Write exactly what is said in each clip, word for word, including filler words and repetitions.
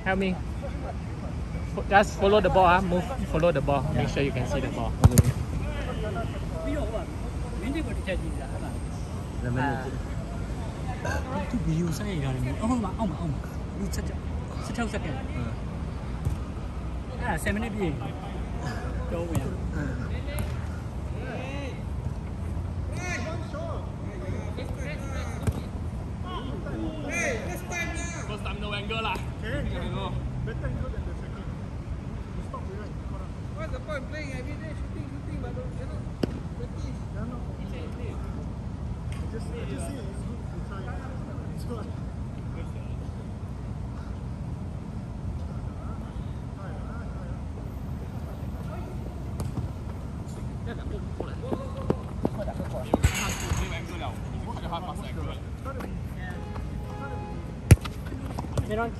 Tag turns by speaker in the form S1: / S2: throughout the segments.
S1: help me. Just follow the ball, huh? Move, follow the ball. Make sure you can see the ball.
S2: Itu video saya kali ni. Oh mak, oh mak, oh mak. Lu sejak sejak sejak. Ah, saya mana dia? Jauh ya.
S3: First time no angle lah.
S4: Better angle than the second. You stop behind.
S3: What's the point playing every day shooting shooting but don't cannot practice.
S4: Yeah, no. I just I just see it's good to try. It's good.
S1: Get on.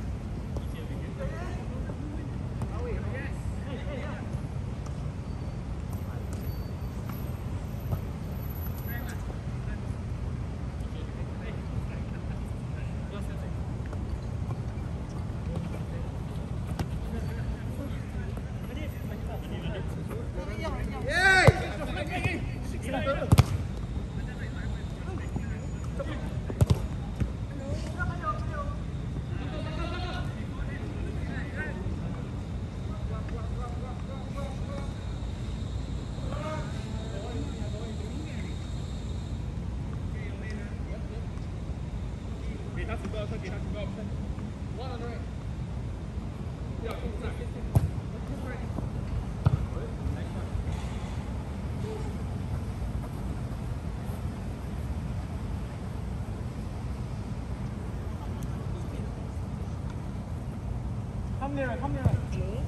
S4: Come nearer, come nearer.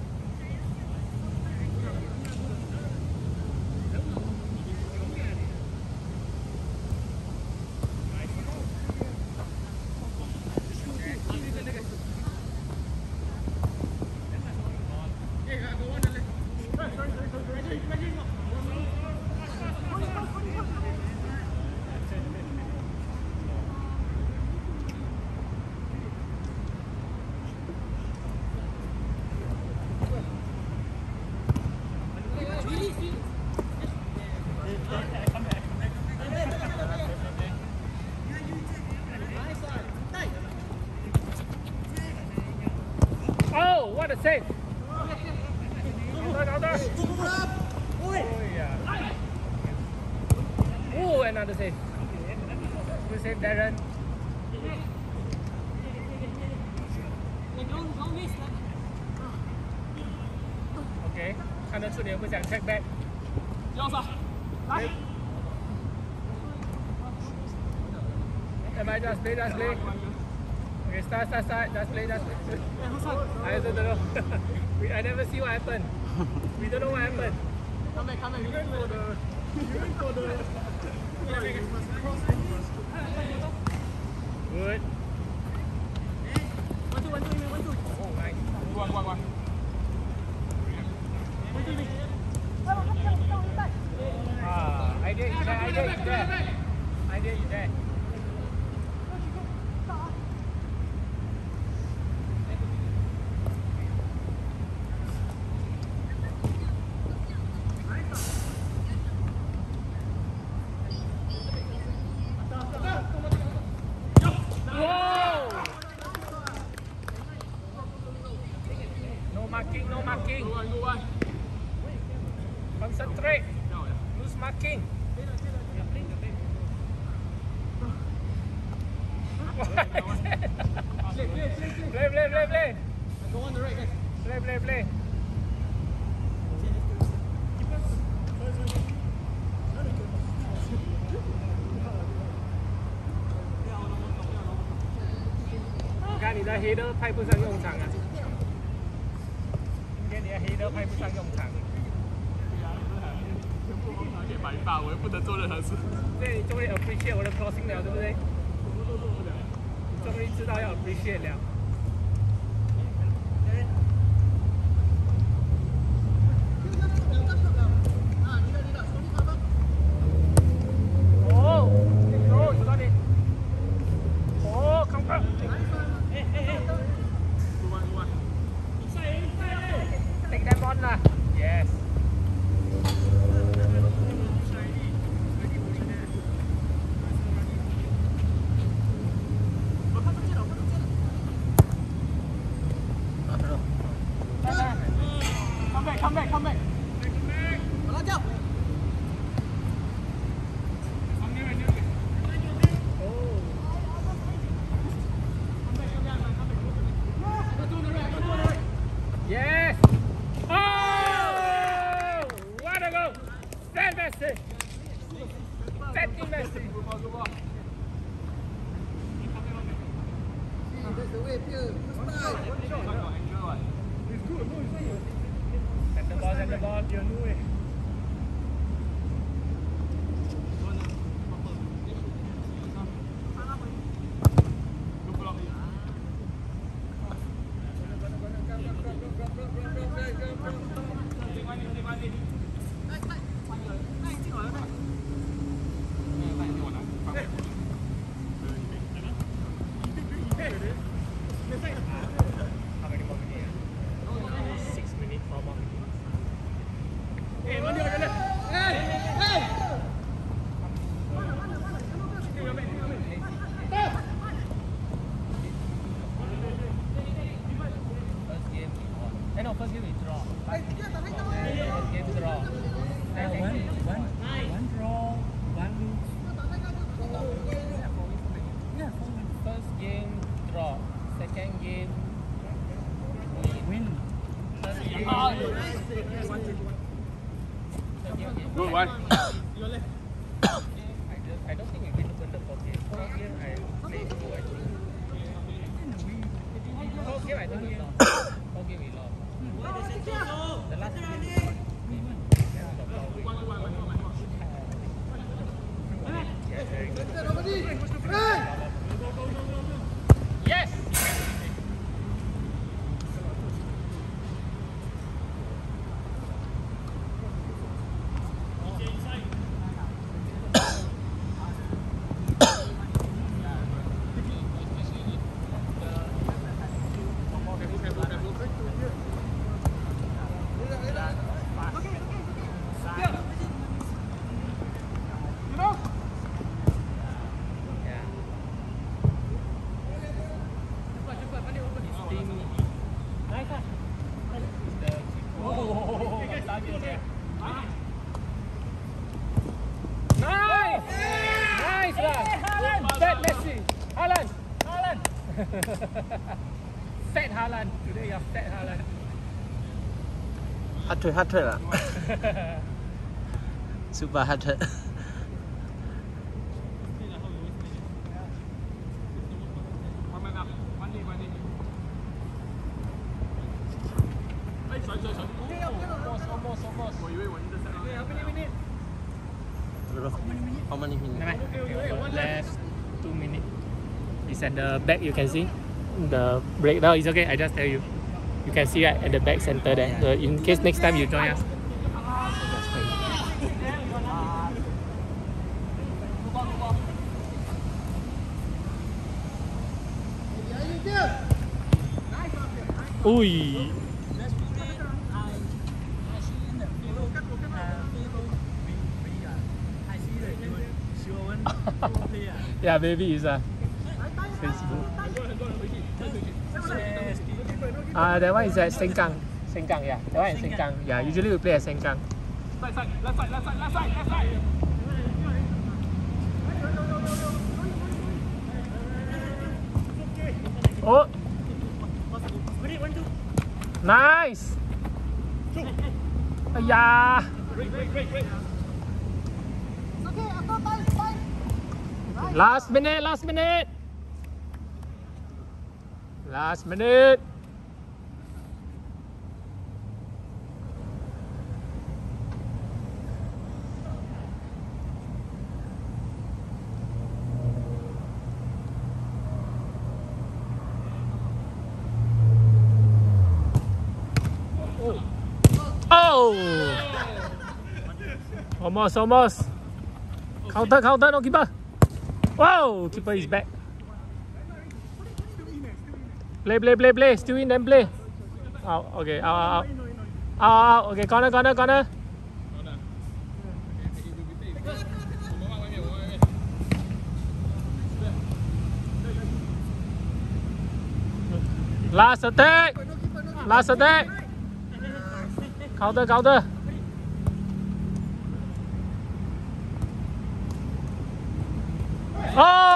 S1: Oh, what a save! Out there, Oh, another save. Good save, Darren. Okay, 看得出你不想 check back。
S3: 要杀，来。
S1: Am I just play, just play? Okay, start, start, start. Just play, just play. I don't know. we, I never see what happened. We don't know what happened.
S3: Come back, come back. You went for the. You went for the.
S4: Yeah, you must cross and you must go.
S1: Good.
S3: One two, one two, one two.
S1: Oh, nice.
S3: One, one, one.
S1: Ah, idea is there, idea is there. Idea is there. Marking, no marking.
S3: Go on, go on.
S1: Concentrate. Lose marking. Play, play, play, play.
S3: Go on the right, guys.
S1: Play, play, play. You 看你的 header 派不上用场啊！ 今天你的 header 派不上用场。
S3: 给白发，我又不能做任何事。
S1: 对，你终于 appreciate 我的 crossing 了，对不对？你终于知道要 appreciate 了。哦，哦，知道你。哦，康康。哎哎哎。
S3: punya. First time.
S1: Send the ball, send the ball. Dia nu eh. How many more minutes? Six minutes, four more minutes. Hey, Mandi, on your left.
S3: Hey! Hey!
S1: First game, eh no, first game we draw.
S3: Hey, dia tak naik tau.
S1: First game draw.
S2: Uh, one, one, one draw, one lose. Yeah, four win.
S1: First game draw. Second game
S2: Win.
S1: third game. Third game game.
S3: Good one.
S1: I just I don't think we can win the fourth game. Fourth game I played two I think. Fourth game I think we lost. Fourth game we lost. The last game we won. Yeah, the fourth game. Yeah, very good.
S3: Hey!
S1: Yes! Yeah. His team. Nice ah. The oh, nice! Nice lah! Set Messi! Haaland! Haaland! Set Haaland! Today you have set Haaland.
S5: hard trick, hard trick lah. Super hard trick.
S1: Almost, almost, almost.
S5: How many minutes?
S1: Last two minutes. It's at the back, you can see. The breakdown is okay, I just tell you. You can see right at the back center there. So in case next time you join us. Ui. Yeah, baby is a Facebook. Ah, uh, that one is at Sengkang. Sengkang, yeah. That one is Sengkang. Yeah, usually we play at Sengkang.
S3: Left side, left side, left side, left side, left side.
S1: Oh, nice. Yeah.
S3: Break, break, break, break.
S1: Last minute, last minute. Last minute. Oh! Almost, almost. Counter, counter, no keeper. Wow, keeper is back. Play, play, play, play. Still in, then play. Out, okay, out, out, out. Out, out, okay, corner, corner, corner. Last attack. Last attack. Counter, counter. Oh!